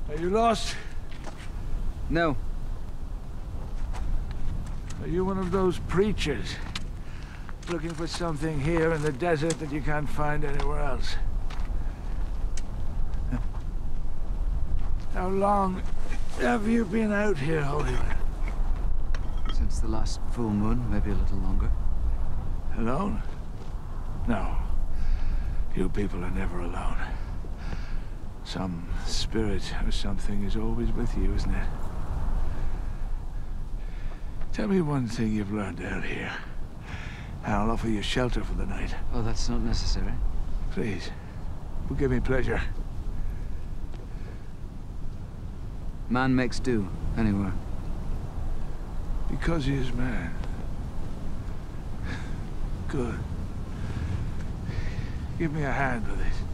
Are you lost? No. Are you one of those preachers? Looking for something here in the desert that you can't find anywhere else? How long have you been out here, Holy Man? Since the last full moon, maybe a little longer. Alone? No. You people are never alone. Some spirit or something is always with you, isn't it? Tell me one thing you've learned out here. And I'll offer you shelter for the night. Oh, that's not necessary. Please. It will give me pleasure. Man makes do, anywhere. Because he is man. Good. Give me a hand with it.